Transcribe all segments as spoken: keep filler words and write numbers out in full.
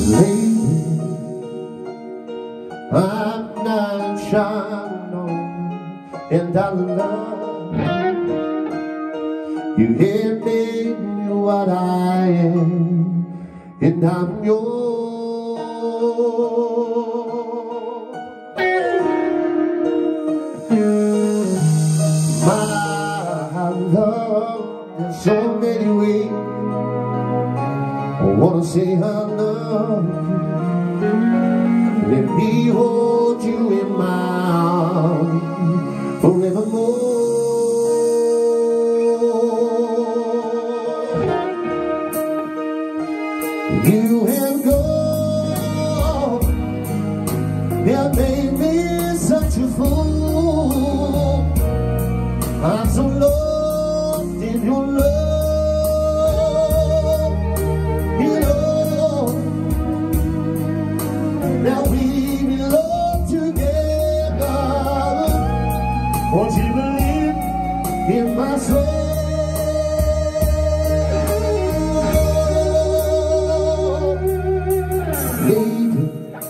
Lately, I'm not shy, no, and I love you. Have made me what I am, and I'm yours. My love, there's so many ways I wanna say I love you. Let me hold you in my arms forevermore. You have gone and made me such a fool. I'm so lost in your love, you know. Now we belong together. Won't you believe in my soul? Baby,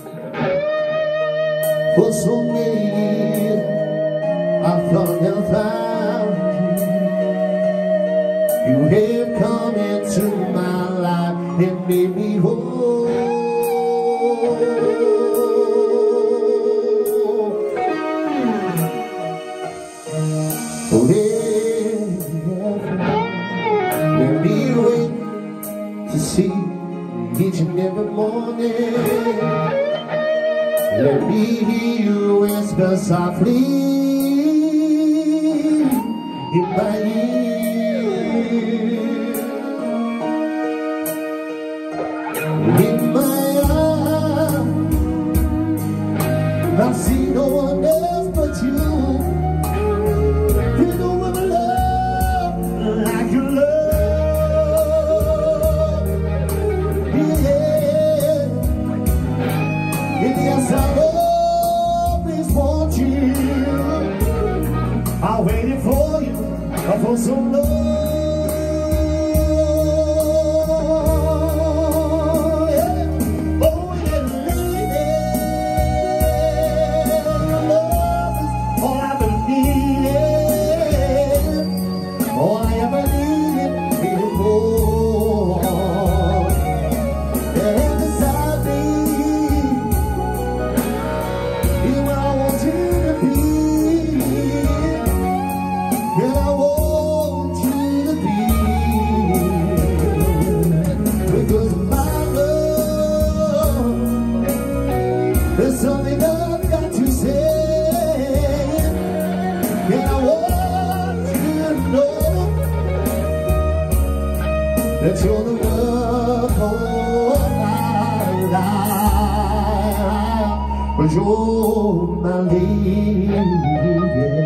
for so many years I thought I found you. You have come into my life and made me whole. Oh yeah, let me wait to see each and every morning. Let me hear you whisper softly in my ear. In my eyes, I see no one else but you. You know I'm in love like you love. Yes, I'll always want you. I waited for you for so long. Yeah. Oh, yeah, lady, your love is all I've ever needed. All I ever needed before. And beside me, there's something I've got to say, and I want you to know that you're the love of my life, but you're my lady.